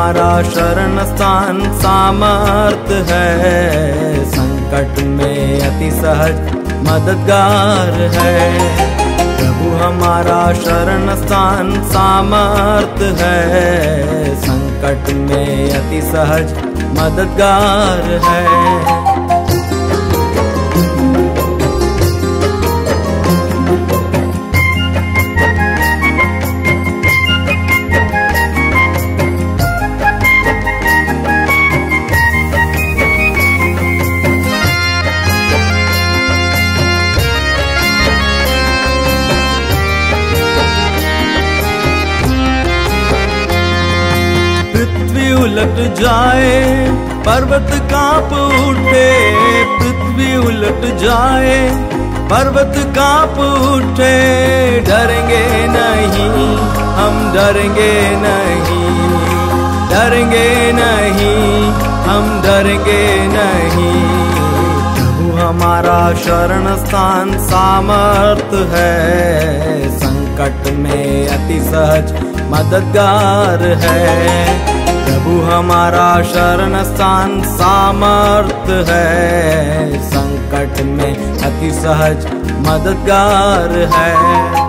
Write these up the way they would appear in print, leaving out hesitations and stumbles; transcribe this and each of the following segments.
हमारा शरण स्थान सामर्थ है, संकट में अति सहज मददगार है। प्रभु हमारा शरण स्थान सामर्थ है, संकट में अति सहज मददगार है। पृथ्वी उलट जाए, पर्वत कांप उठे, पृथ्वी उलट जाए, पर्वत कांप उठे, डरेंगे नहीं, हम डरेंगे नहीं, डरेंगे नहीं, हम डरेंगे नहीं। प्रभु हमारा शरण स्थान सामर्थ है, संकट में अति सहज मददगार है। प्रभु हमारा शरण स्थान सामर्थ है, संकट में अति सहज मददगार है।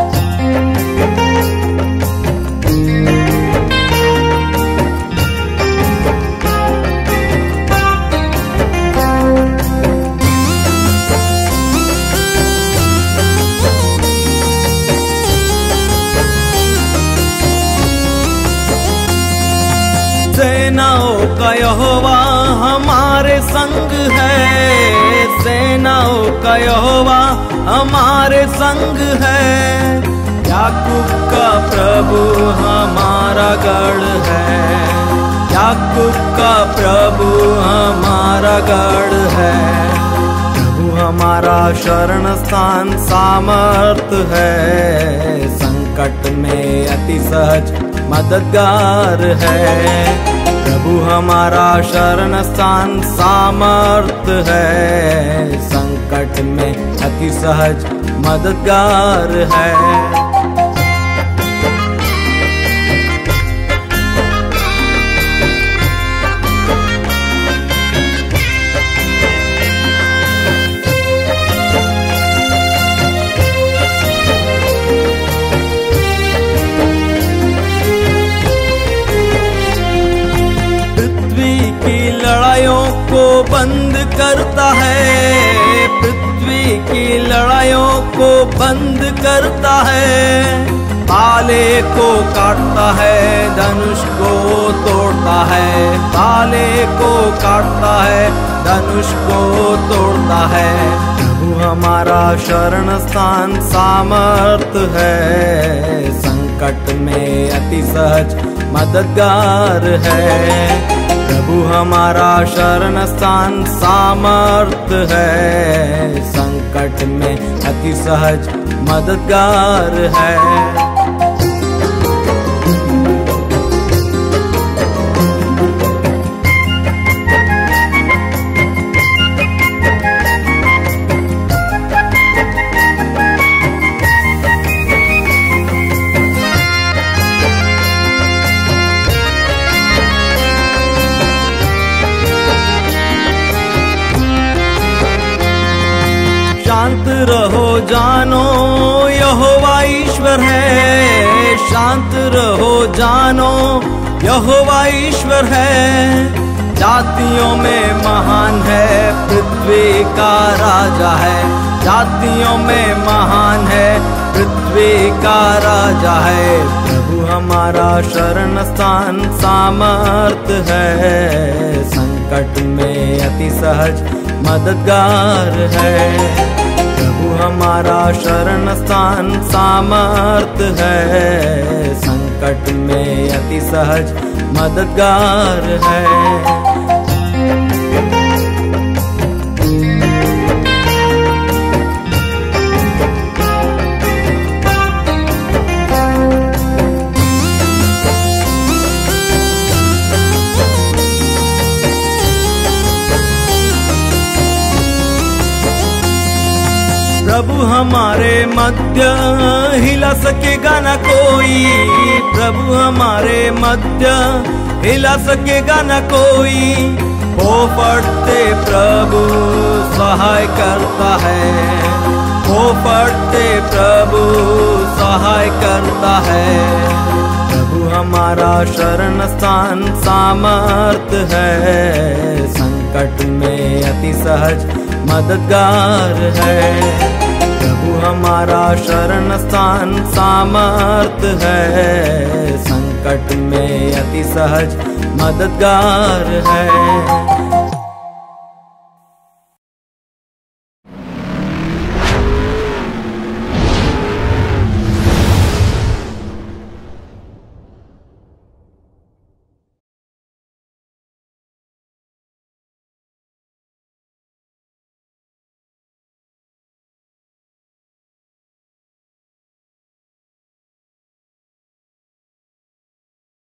सेनाओं का यहोवा हमारे संग है, सेनाओं का यहोवा हमारे संग है। याकूब का प्रभु हमारा गढ़ है, याकूब का प्रभु हमारा गढ़ है। प्रभु हमारा शरण स्थान सामर्थ है, संकट में अति सहज मददगार है। प्रभु हमारा शरण स्थान सामर्थ है, संकट में अति सहज मददगार है। लड़ाइयों को बंद करता है, पृथ्वी की लड़ाइयों को बंद करता है। भाले को काटता है, धनुष को तोड़ता है, भाले को काटता है, धनुष को तोड़ता है। प्रभु हमारा शरण स्थान सामर्थ है, संकट में अति सहज मददगार है। प्रभु हमारा शरण स्थान सामर्थ है, संकट में अति सहज मददगार है। शांत रहो जानो यहोवा ईश्वर है, शांत रहो जानो यहोवा ईश्वर है। जातियों में महान है, पृथ्वी का राजा है, जातियों में महान है, पृथ्वी का राजा है। प्रभु हमारा शरण स्थान सामर्थ है, संकट में अति सहज मददगार है। प्रभु हमारा शरण स्थान सामर्थ है, संकट में अति सहज मददगार है। प्रभु हमारे मध्य हिला सकेगा न कोई, प्रभु हमारे मध्य हिला सकेगा न कोई, हो पड़ते प्रभु सहाय करता है, हो पड़ते प्रभु सहाय करता है। प्रभु हमारा शरण स्थान सामर्थ है, संकट में अति सहज मददगार है। प्रभु हमारा शरण स्थान सामर्थ है, संकट में अति सहज मददगार है।